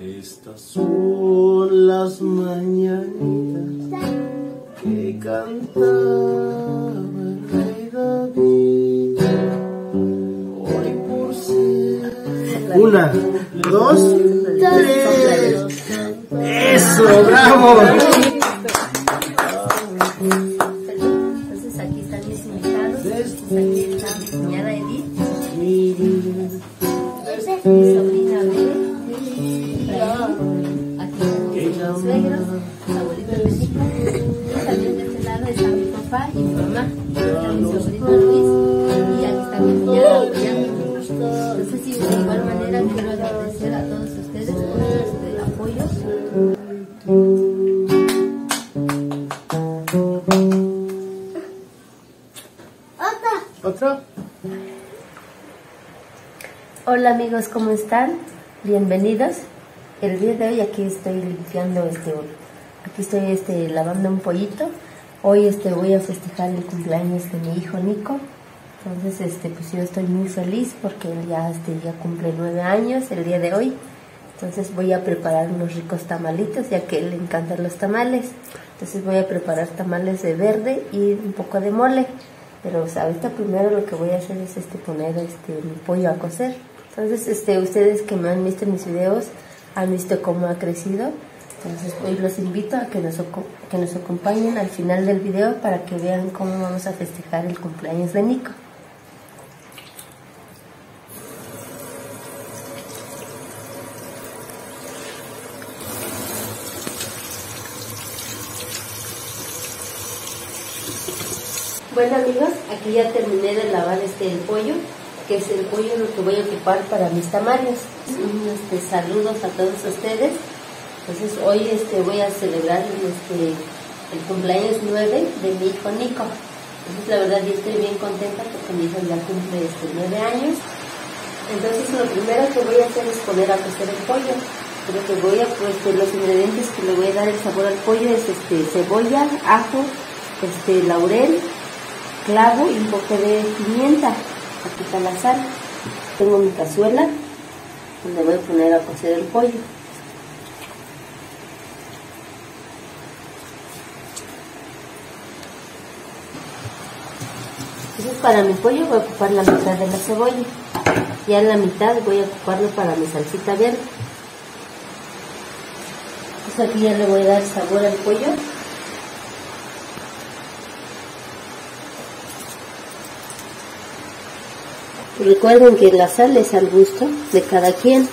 Estas son las mañanitas que cantaba el rey David. Hoy por ser 1, 2, 3. ¡Eso! ¡Bravo! Entonces aquí están mis invitados. Aquí está mi cuñada Edith, mi sobrina Bebe. Aquí están mis suegros, abuelita Benita. También de este lado está mi papá y mi mamá. Está mi sobrino Luis y aquí está mi cuñada apoyándome. Entonces, sí, de igual manera quiero agradecer a todos ustedes por este apoyo. ¿Otro? Hola amigos, ¿cómo están? Bienvenidos. El día de hoy aquí estoy limpiando aquí estoy lavando un pollito. Hoy voy a festejar el cumpleaños de mi hijo Nico. Entonces pues yo estoy muy feliz porque él ya cumple 9 años el día de hoy. Entonces voy a preparar unos ricos tamalitos, ya que a él le encantan los tamales. Entonces voy a preparar tamales de verde y un poco de mole. Pero ahorita primero lo que voy a hacer es poner mi pollo a cocer. Entonces ustedes que me han visto en mis videos han visto cómo ha crecido. Entonces hoy los invito a que nos acompañen al final del video para que vean cómo vamos a festejar el cumpleaños de Nico. Bueno amigos, aquí ya terminé de lavar el pollo, que es el pollo lo que voy a ocupar para mis tamales. Saludos a todos ustedes. Entonces hoy voy a celebrar el cumpleaños 9 de mi hijo Nico. Entonces la verdad yo estoy bien contenta porque mi hijo ya cumple 9 años. Entonces lo primero que voy a hacer es poner a cocer el pollo. Pero que los ingredientes que le voy a dar el sabor al pollo es cebolla, ajo, laurel, clavo y un poco de pimienta. Aquí está la sal. Tengo mi cazuela donde voy a poner a cocer el pollo. Entonces para mi pollo voy a ocupar la mitad de la cebolla. Ya en la mitad voy a ocuparlo para mi salsita verde. Entonces aquí ya le voy a dar sabor al pollo. Recuerden que la sal es al gusto de cada quien.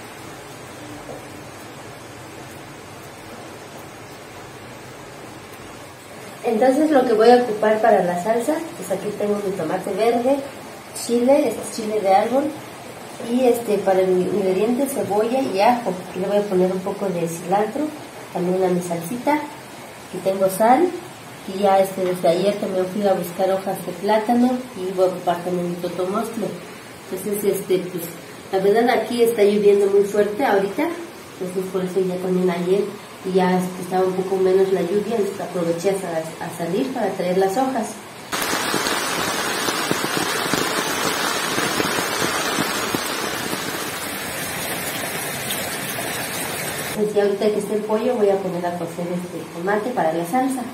Entonces lo que voy a ocupar para la salsa, pues aquí tengo mi tomate verde, chile, este es chile de árbol, y para el ingrediente cebolla y ajo. Aquí le voy a poner un poco de cilantro, también a mi salsita. Aquí tengo sal. Y ya desde ayer también fui a buscar hojas de plátano y voy a ocupar también mi totomostle. Entonces, pues, la verdad aquí está lloviendo muy fuerte ahorita, entonces por eso ya también ayer y ya estaba un poco menos la lluvia, entonces aproveché a salir para traer las hojas. Entonces ya ahorita que esté el pollo voy a poner a cocer tomate para la salsa.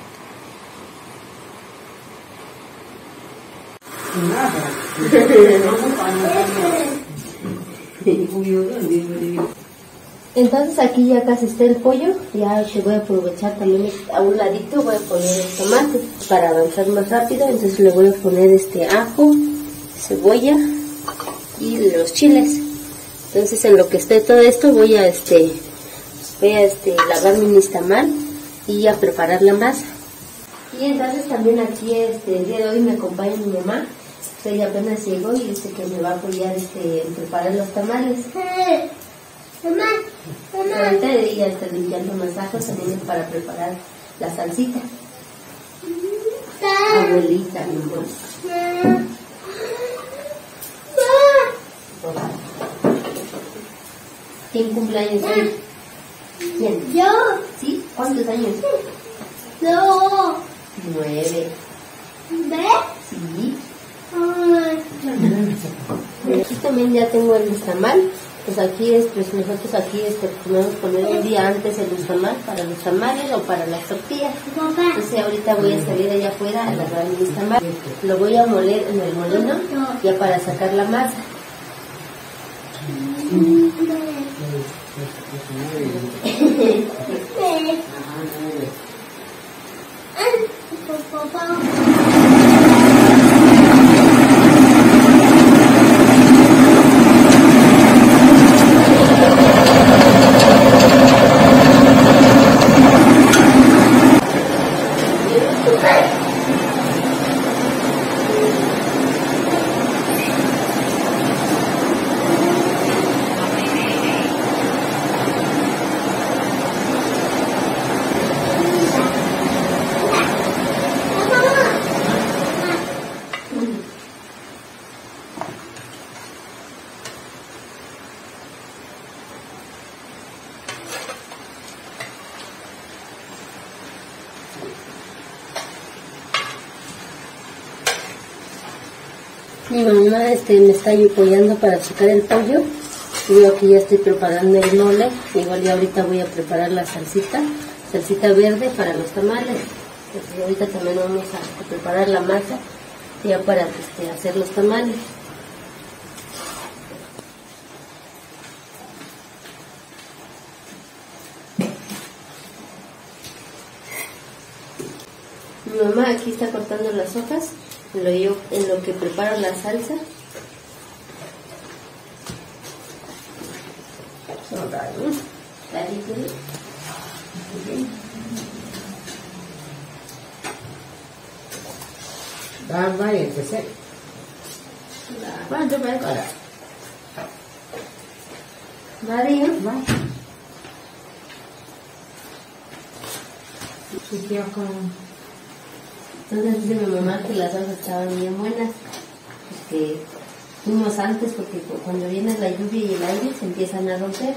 Entonces aquí ya casi está el pollo, ya que voy a aprovechar también a un ladito voy a poner el tomate para avanzar más rápido. Entonces le voy a poner ajo, cebolla y los chiles. Entonces en lo que esté todo esto voy a lavar mi nixtamal y a preparar la masa. Y entonces también aquí el día de hoy me acompaña mi mamá. Ella apenas llegó y dice que me va a apoyar en preparar los tamales. Ahorita ella está limpiando unos ajos también para preparar la salsita. Abuelita, mi amor. ¿Quién cumpleaños hoy? ¿Quién? ¿Yo? ¿Sí? ¿Cuántos años? No. 9. ¿Ves? Sí. Ay. Aquí también ya tengo el nixtamal. Pues aquí nosotros aquí podemos poner un día antes el nixtamal para los tamales o para las tortillas. Entonces ahorita voy a salir allá afuera a agarrar el nixtamal. Lo voy a moler en el molino ya para sacar la masa. Mi mamá me está apoyando para checar el pollo. Yo aquí ya estoy preparando el mole. Igual ya ahorita voy a preparar la salsita verde para los tamales. Entonces ahorita también vamos a preparar la masa ya para hacer los tamales. Mi mamá aquí está cortando las hojas en lo que preparo la salsa. Entonces dice mi mamá que las hojas estaban bien buenas, que fuimos antes porque cuando viene la lluvia y el aire se empiezan a romper.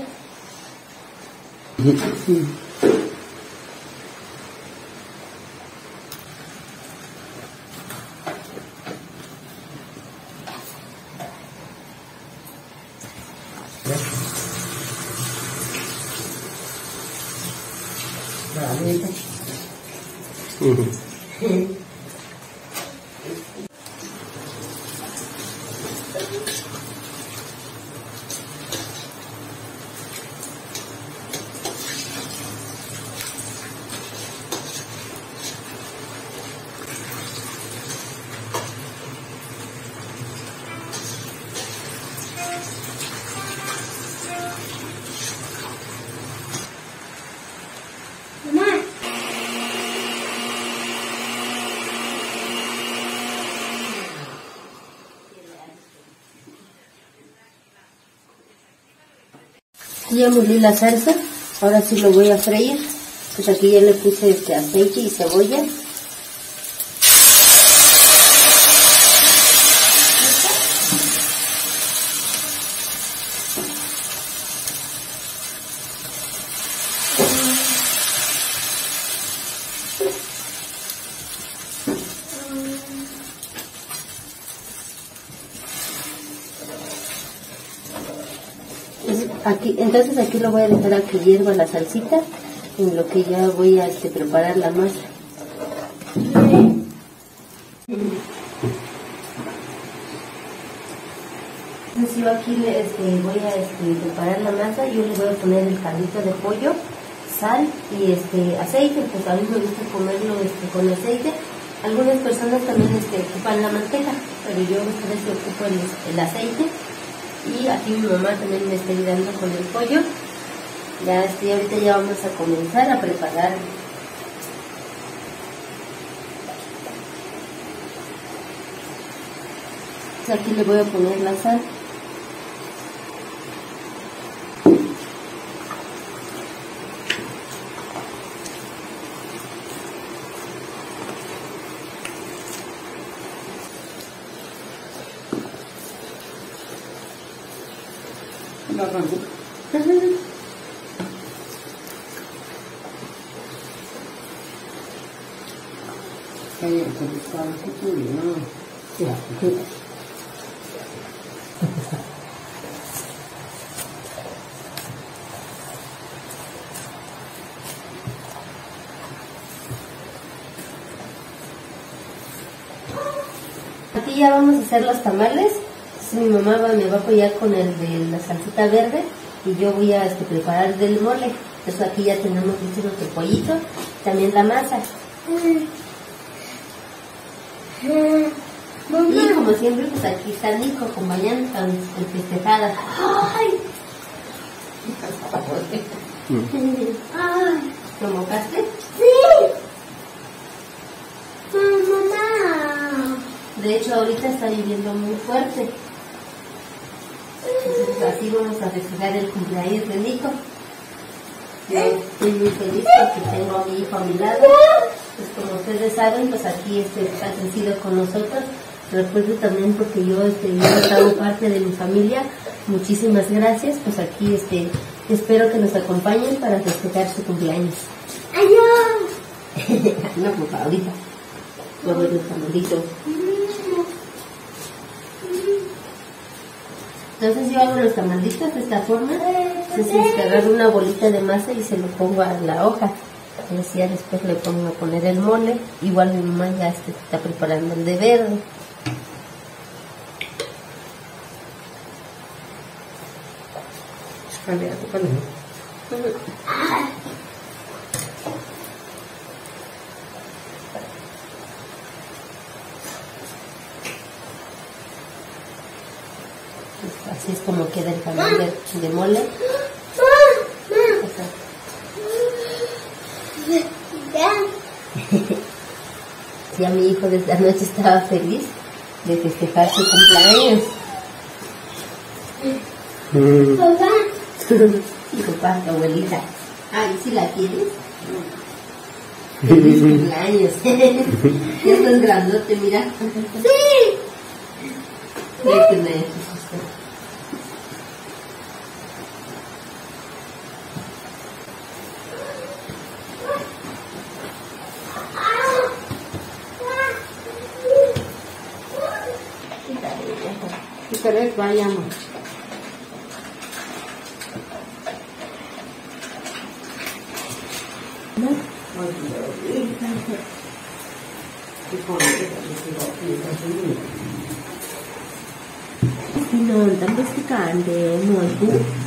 Ya molí la salsa, ahora sí lo voy a freír. Pues aquí ya le puse aceite y cebolla. Entonces aquí lo voy a dejar a que hierva la salsita, en lo que ya voy a preparar la masa. Entonces yo aquí voy a preparar la masa. Yo le voy a poner el caldito de pollo, sal y aceite, pues a mí me gusta comerlo con aceite. Algunas personas también ocupan la manteca, pero yo esta vez ocupo el aceite. Y aquí mi mamá también me está ayudando con el pollo. Ya ahorita ya vamos a comenzar a preparar. Aquí le voy a poner la sal. Aquí ya vamos a hacer los tamales. Mi mamá me va a apoyar con el de la salsita verde y yo voy a preparar el del mole. Entonces aquí ya tenemos listo nuestro pollito, también la masa. Y como siempre, pues aquí está Nico acompañando con festejada. ¡Ay! ¿Lo mojaste? Sí. Mamá. De hecho, ahorita está lloviendo muy fuerte. Entonces, así vamos a festejar el cumpleaños de Nico. Yo estoy muy feliz porque tengo a mi hijo a mi lado. Pues como ustedes saben, pues aquí ha crecido con nosotros. Recuerdo también porque yo hago parte de mi familia. Muchísimas gracias. Pues aquí espero que nos acompañen para festejar su cumpleaños. Adiós. No, pues ahorita. Luego el tamalito. Entonces yo hago los tamalitos de esta forma. Entonces agarro una bolita de masa y se lo pongo a la hoja. Entonces ya después le pongo a poner el mole. Igual mi mamá ya está preparando el de verde. Así es como queda el tamal de mole. Ya mi hijo desde anoche estaba feliz de festejar su cumpleaños. Papá. Y papá, tu abuelita. Ay, ¿sí la quieres? Feliz cumpleaños. Ya estás grandote, mira. Sí. Mira que me querés, vayamos. non também ficando muito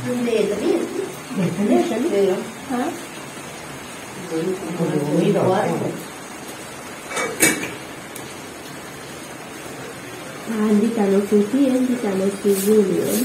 hindi ka no puti, hindi ka no siguro.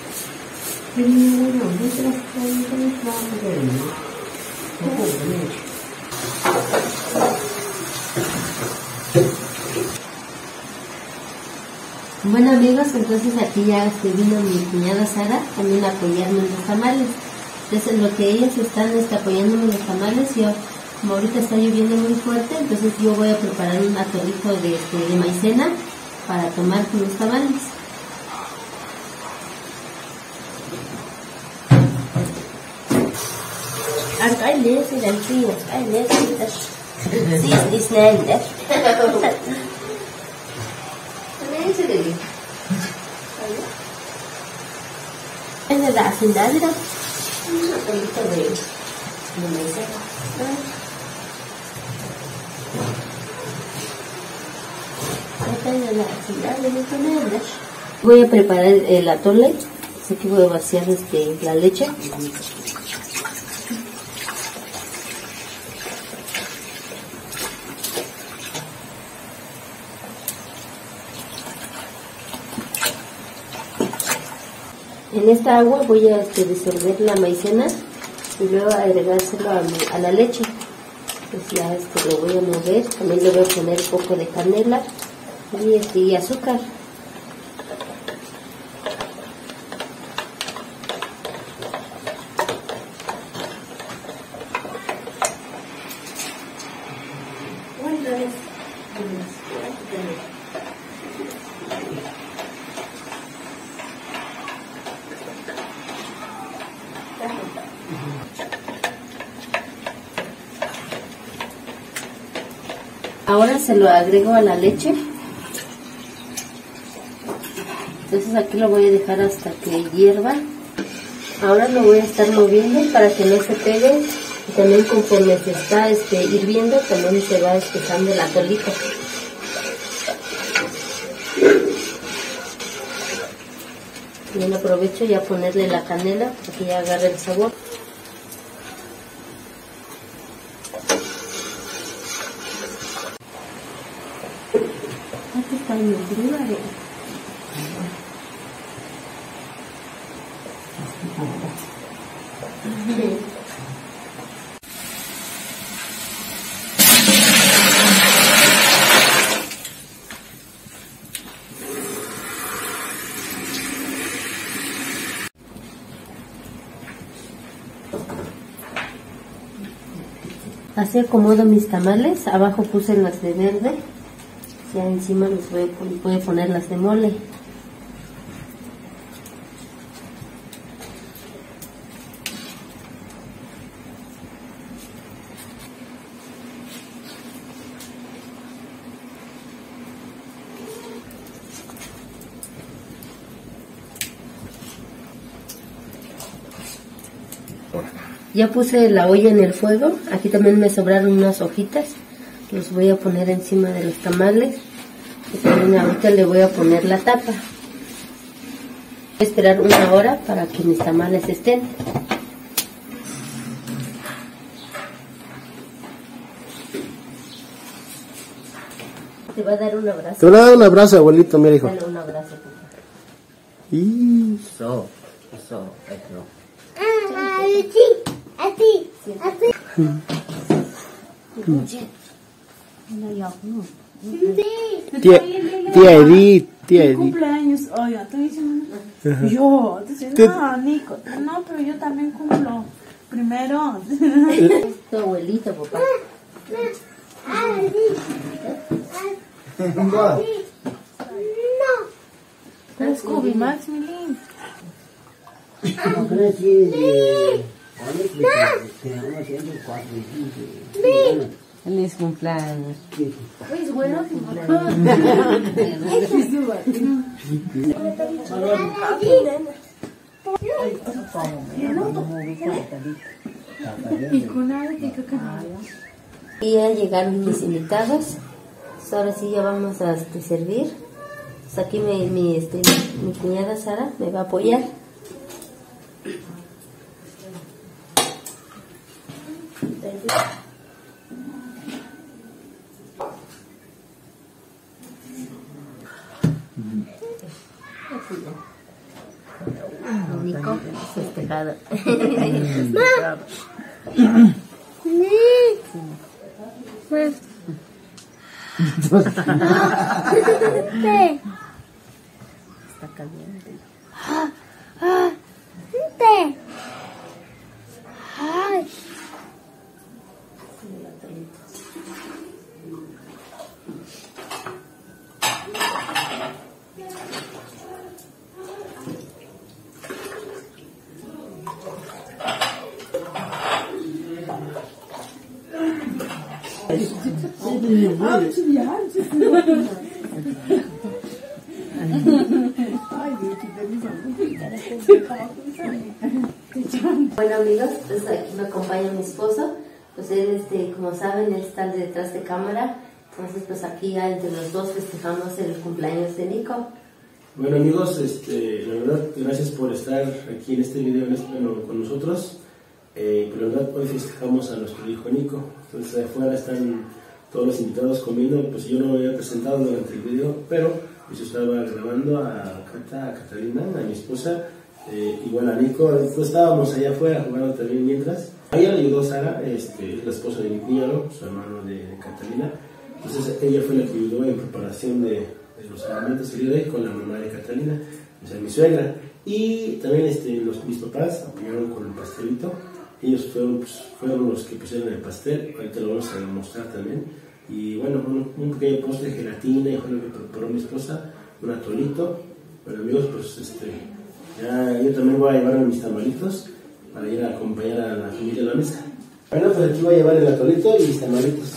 Bueno amigos, entonces aquí ya vino mi cuñada Sara también a apoyarme en los tamales. Entonces en lo que ellas están apoyándome en los tamales, yo como ahorita está lloviendo muy fuerte, entonces yo voy a preparar un atolito de maicena para tomar con los tamales. Hay leche del frío, hay leche del sí, es snäll. Es verdad, sin dar, mira. Un atolito de maicena. Voy a preparar el atole, así que voy a vaciar la leche. En esta agua voy a disolver la maicena y luego agregárselo a la leche. Pues ya lo voy a mover, también le voy a poner un poco de canela y azúcar. Ahora se lo agrego a la leche. Entonces aquí lo voy a dejar hasta que hierva. Ahora lo voy a estar moviendo para que no se pegue. Y también conforme se está hirviendo, también se va espesando el atolito. Bien, aprovecho ya ponerle la canela para que ya agarre el sabor. Aquí está mi brújula. Así acomodo mis tamales, abajo puse las de verde, ya encima les voy a poner las de mole. Ya puse la olla en el fuego, aquí también me sobraron unas hojitas, los voy a poner encima de los tamales y también ahorita le voy a poner la tapa. Voy a esperar 1 hora para que mis tamales estén. Te va a dar un abrazo. Te voy a dar un abrazo, abuelito, mira, hijo. Dale un abrazo, papá. Eso. Así. Tía Edith. Cumpleaños hoy, estoy diciendo. Yo, Nico, no, pero yo también cumplo. Primero. Es tu abuelito, papá. ¿Cuál Scooby? Maximilian. Feliz cumpleaños. Es bueno, y ya llegaron mis invitados. Pues ahora sí ya vamos a servir. Pues aquí mi cuñada Sara me va a apoyar. Nico, festejado. Está caliente. Bueno amigos, pues aquí me acompaña mi esposo, pues él como saben, él está detrás de cámara, entonces pues aquí ya entre los dos festejamos el cumpleaños de Nico. Bueno amigos, la verdad, gracias por estar aquí en este video con nosotros. Pero la verdad, hoy festejamos a nuestro hijo Nico. Entonces afuera están todos los invitados comiendo. Pues yo no me había presentado durante el video, pero pues yo estaba grabando a Catalina, a mi esposa, igual a Nico. Pues estábamos allá afuera jugando también mientras. A ella le ayudó Sara, la esposa de mi cuñado, su hermano de Catalina. Entonces ella fue la que ayudó en preparación de los alimentos el día de hoy con la mamá de Catalina, o sea, mi suegra. Y también mis papás apoyaron con el pastelito. Ellos fueron los que pusieron el pastel, ahorita lo vamos a mostrar también. Y bueno, un pequeño postre de gelatina, y fue lo que preparó mi esposa, un atolito. Bueno amigos, pues ya yo también voy a llevar mis tamalitos para ir a acompañar a la familia a la mesa. Bueno, pues aquí voy a llevar el atolito y mis tamalitos.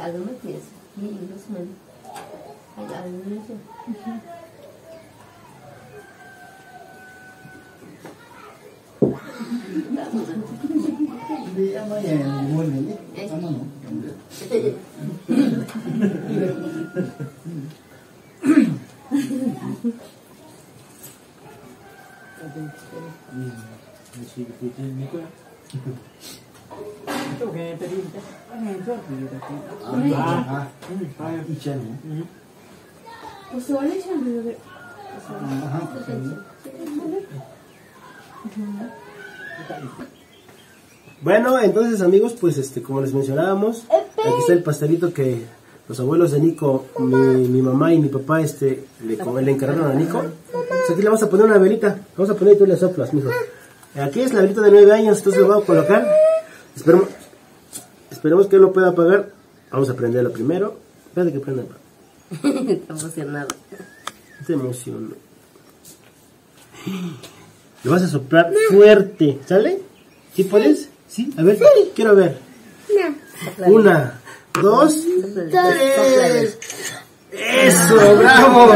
algo me pienso. Y los menos. Algo me pienso. Bueno, entonces amigos, pues como les mencionábamos, aquí está el pastelito que los abuelos de Nico, mi mamá y mi papá le encargaron a Nico. Pues aquí le vamos a poner una velita, vamos a poner y tú le soplas, mijo. Aquí es la velita de 9 años, entonces lo vamos a colocar. Esperemos que él lo pueda apagar. Vamos a prenderlo primero. Espérate que prenda. Está emocionado. Te emociono. Lo vas a soplar fuerte, ¿sale? ¿Sí puedes? ¿Sí? A ver, quiero ver. No. 1, 2, 3. ¡Eso! ¡Bravo!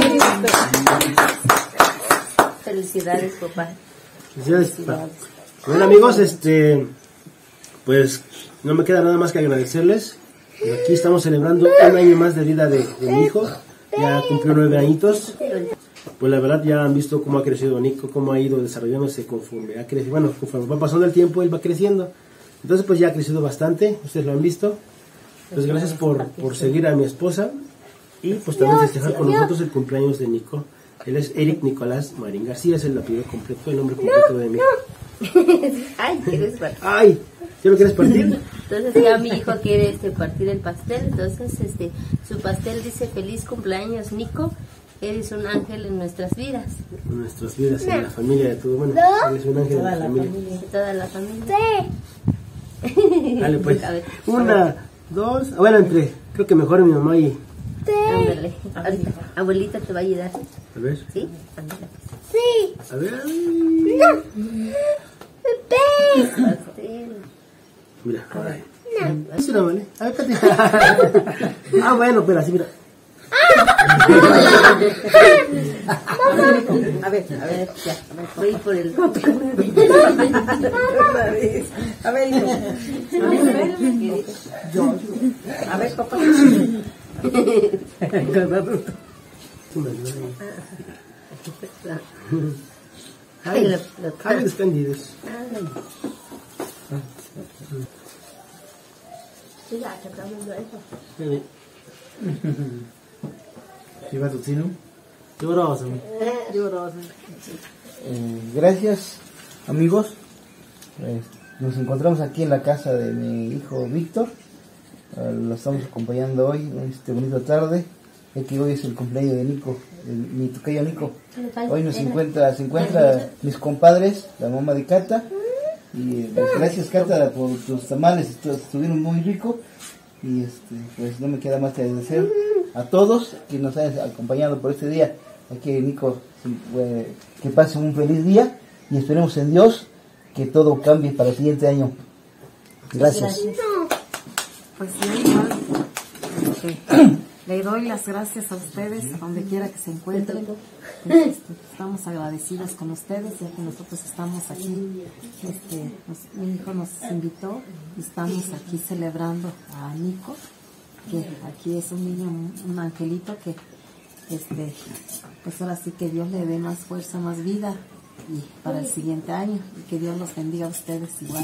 Felicidades, papá. Felicidades, papá. Bueno, amigos, pues no me queda nada más que agradecerles. Aquí estamos celebrando un año más de vida de mi hijo. Ya cumplió 9 añitos. Pues la verdad ya han visto cómo ha crecido Nico, cómo ha ido desarrollándose conforme ha crecido. Bueno, conforme va pasando el tiempo, él va creciendo. Entonces pues ya ha crecido bastante, ustedes lo han visto. Pues gracias por seguir a mi esposa y pues también festejar con nosotros el cumpleaños de Nico. Él es Eric Nicolás Marín García, es el apellido completo, el nombre completo de mi hijo. Ay, ¿quieres partir? Ay, ¿ya lo quieres partir? Entonces ya mi hijo quiere partir el pastel. Entonces su pastel dice: feliz cumpleaños, Nico. Eres un ángel en nuestras vidas. En nuestras vidas, en la familia de todo. Bueno, eres un ángel de la familia. De toda la familia. Sí. Dale pues. A ver. 1, 2. Bueno, creo que mejor mi mamá y... Ándale. Ahorita, abuelita te va a ayudar. A ver. ¿Sí? Ándale. Sí. A ver. Pastel. Mira, ahora. Eso no vale. A ver, espérate. Ah, bueno, pero así, mira. A ver, ya. Voy por el. A ver, hijo. A ver, papá. Javi escondidos. Viva tu tino. Lloroso. Gracias, amigos. Nos encontramos aquí en la casa de mi hijo Víctor. Lo estamos acompañando hoy en esta bonita tarde, ya que hoy es el cumpleaños de Nico, mi tocayo Nico. Hoy se encuentra mis compadres, la mamá de Cata. Y gracias, Cata, por tus tamales, estuvieron muy ricos. Y pues no me queda más que agradecer a todos que nos hayan acompañado por este día. Aquí Nico, que pase un feliz día y esperemos en Dios que todo cambie para el siguiente año. Gracias. Pues yo igual, le doy las gracias a ustedes, a donde quiera que se encuentren. Estamos agradecidas con ustedes, ya que nosotros estamos aquí. Mi hijo nos invitó y estamos aquí celebrando a Nico, que aquí es un niño, un angelito que, pues ahora sí que Dios le dé más fuerza, más vida y para el siguiente año, y que Dios los bendiga a ustedes igual.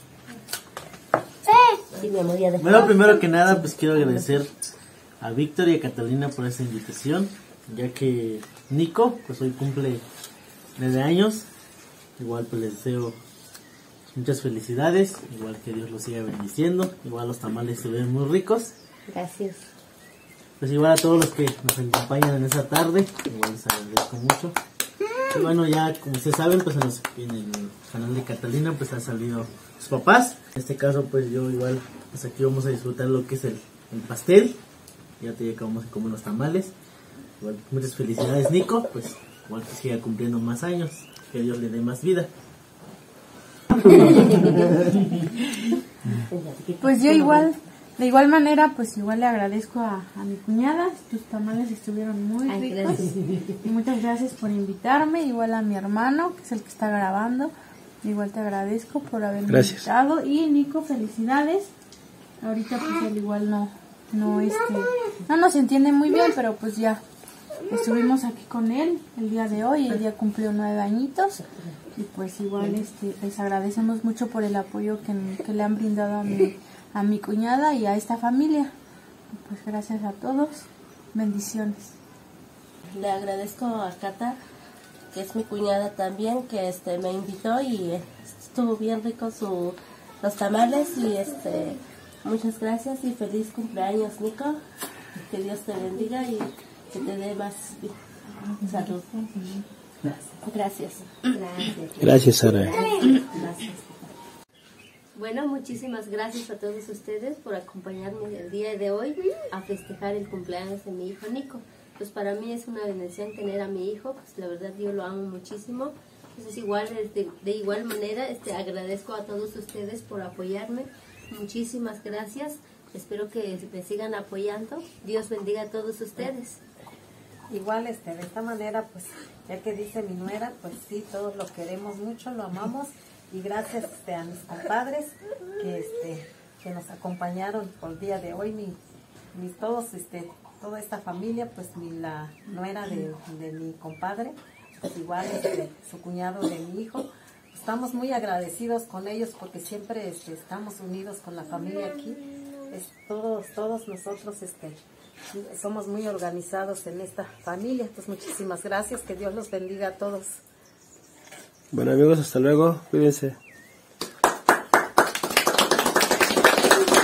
Bueno, primero que nada, pues quiero agradecer a Víctor y a Catalina por esta invitación, ya que Nico, pues hoy cumple 9 años. Igual pues les deseo muchas felicidades, igual que Dios los siga bendiciendo, igual los tamales se ven muy ricos. Gracias. Pues igual a todos los que nos acompañan en esta tarde, igual les agradezco mucho. Y bueno, ya como ustedes saben, pues en el canal de Catalina pues han salido sus papás. En este caso pues yo igual, pues aquí vamos a disfrutar lo que es el pastel. Ya te acabamos de comer los tamales. Igual, muchas felicidades, Nico, pues igual que siga cumpliendo más años, que Dios le dé más vida. Pues yo igual De igual manera, pues igual le agradezco a mi cuñada. Tus tamales estuvieron muy Ay, ricos. gracias. Y muchas gracias por invitarme. Igual a mi hermano, que es el que está grabando. Igual te agradezco por haberme invitado. Y Nico, felicidades. Ahorita pues él igual no nos entiende muy bien, pero pues ya estuvimos aquí con él el día de hoy. Él ya cumplió 9 añitos. Y pues igual les agradecemos mucho por el apoyo que le han brindado a mi cuñada y a esta familia. Pues gracias a todos. Bendiciones. Le agradezco a Cata, que es mi cuñada también, que me invitó y estuvo bien rico los tamales y muchas gracias y feliz cumpleaños, Nico. Que Dios te bendiga y que te dé más salud. Gracias. Gracias, Sara. Bueno, muchísimas gracias a todos ustedes por acompañarme el día de hoy a festejar el cumpleaños de mi hijo Nico. Pues para mí es una bendición tener a mi hijo, pues la verdad yo lo amo muchísimo. Entonces igual, de igual manera agradezco a todos ustedes por apoyarme. Muchísimas gracias. Espero que me sigan apoyando. Dios bendiga a todos ustedes. Igual, de esta manera, pues, ya que dice mi nuera, pues sí, todos lo queremos mucho, lo amamos. Y gracias a mis compadres que nos acompañaron por el día de hoy, toda esta familia, pues la nuera de mi compadre, pues igual su cuñado de mi hijo. Estamos muy agradecidos con ellos porque siempre estamos unidos con la familia aquí. Todos nosotros somos muy organizados en esta familia. Pues muchísimas gracias, que Dios los bendiga a todos. Bueno amigos, hasta luego, cuídense.